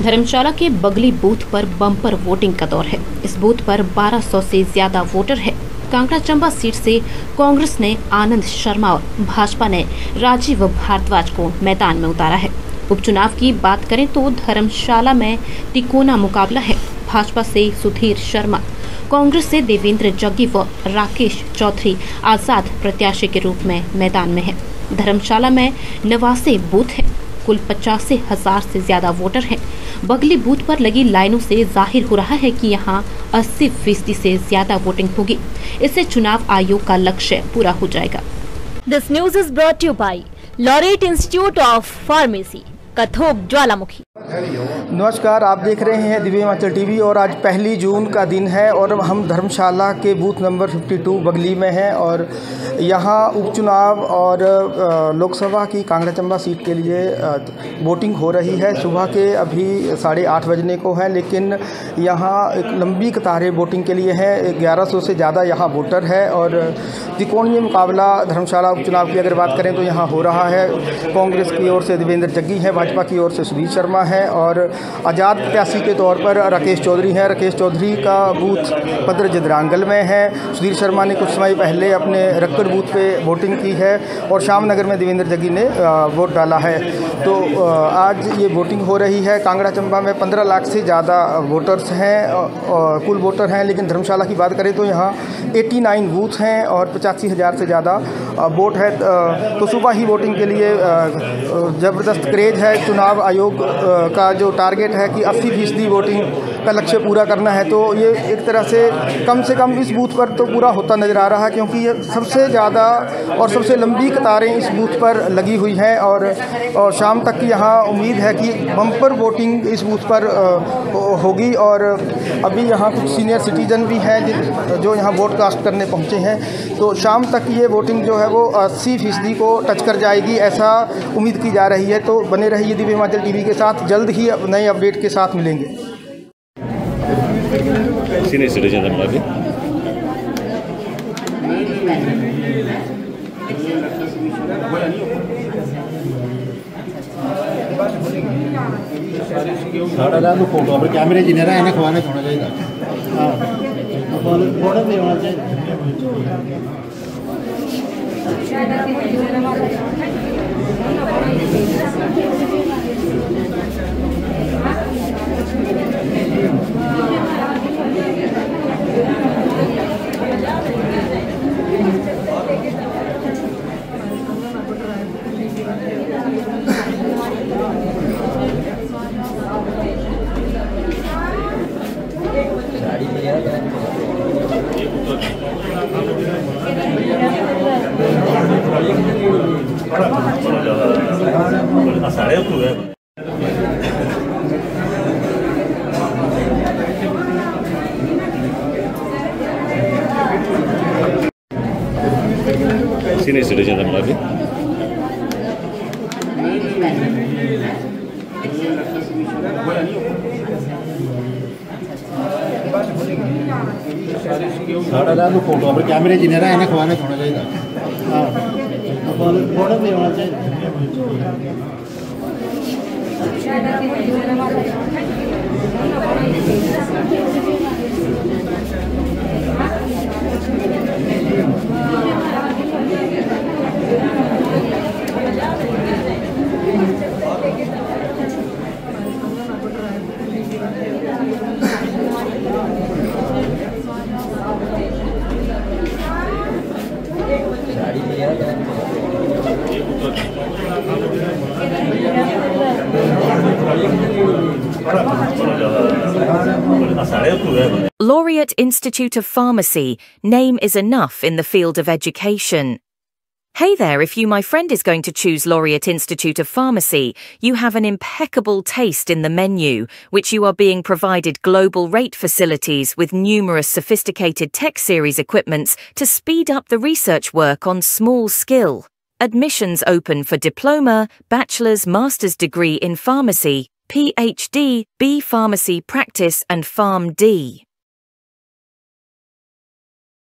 धर्मशाला के बगली बूथ पर बम्पर वोटिंग का दौर है। इस बूथ पर 1200 से ज्यादा वोटर है। कांगड़ा चंबा सीट से कांग्रेस ने आनंद शर्मा और भाजपा ने राजीव भारद्वाज को मैदान में उतारा है। उपचुनाव की बात करें तो धर्मशाला में तिकोना मुकाबला है। भाजपा से सुधीर शर्मा, कांग्रेस से देवेंद्र जग्गी व राकेश चौधरी आजाद प्रत्याशी के रूप में मैदान में है। धर्मशाला में 89 बूथ है। कुल 85,000 से ज्यादा वोटर हैं। बगली बूथ पर लगी लाइनों से जाहिर हो रहा है कि यहां 80% से ज्यादा वोटिंग होगी। इससे चुनाव आयोग का लक्ष्य पूरा हो जाएगा। This news is brought you by Laureate Institute of Pharmacy, Kathog, Jwalamukhi. नमस्कार, आप देख रहे हैं दिव्य हिमाचल टीवी और आज 1 जून का दिन है और हम धर्मशाला के बूथ नंबर 52 बगली में हैं और यहाँ उपचुनाव और लोकसभा की कांगड़ा चंबा सीट के लिए वोटिंग हो रही है। सुबह के अभी 8:30 बजने को है, लेकिन यहाँ एक लंबी कतारें वोटिंग के लिए हैं। 1100 से ज़्यादा यहाँ वोटर है और त्रिकोणीय मुकाबला धर्मशाला उपचुनाव की अगर बात करें तो यहाँ हो रहा है। कांग्रेस की ओर से देवेंद्र जग्गी है, भाजपा की ओर से सुधीर शर्मा है और आज़ाद प्रत्याशी के तौर पर राकेश चौधरी हैं। राकेश चौधरी का बूथ पद्र जदरांगल में है। सुधीर शर्मा ने कुछ समय पहले अपने रक्कड़ बूथ पे वोटिंग की है और शामनगर में देवेंद्र जग्गी ने वोट डाला है। तो आज ये वोटिंग हो रही है। कांगड़ा चंबा में 15 लाख से ज़्यादा वोटर्स हैं, कुल वोटर हैं, लेकिन धर्मशाला की बात करें तो यहाँ 89 बूथ हैं और 85,000 से ज़्यादा वोट है। तो सुबह ही वोटिंग के लिए ज़बरदस्त क्रेज है। चुनाव आयोग का जो टारगेट है कि 80% वोटिंग का लक्ष्य पूरा करना है, तो ये एक तरह से कम इस बूथ पर तो पूरा होता नज़र आ रहा है, क्योंकि ये सबसे ज़्यादा और सबसे लंबी कतारें इस बूथ पर लगी हुई हैं और शाम तक की यहाँ उम्मीद है कि बम्पर वोटिंग इस बूथ पर होगी। और अभी यहाँ कुछ सीनियर सिटीजन भी हैं जो यहाँ वोट कास्ट करने पहुँचे हैं, तो शाम तक ये वोटिंग जो है वो 80% को टच कर जाएगी, ऐसा उम्मीद की जा रही है। तो बने रहिए दिव्य हिमाचल टीवी के साथ, जल्द ही नए अपडेट के साथ मिलेंगे। सीनियर सिटीजन साढ़ा फोटो अपने कैमरे जिन्हें रहा खवाने होना चाहिए। फोटो भी होना चाहिए। सीनियर सिटीजन साढ़ा फोटो अपने कैमरे जिन्हें रहा खवाने होना चाहिए। फोटो भी होना चाहिए। Laureate Institute of Pharmacy, name is enough in the field of education. Hey there, if you, my friend, is going to choose Laureate Institute of Pharmacy, you have an impeccable taste in the menu, which you are being provided global rate facilities with numerous sophisticated tech series equipments to speed up the research work on small skill. Admissions open for diploma, bachelor's, master's degree in pharmacy, PhD, B Pharmacy Practice and PharmD.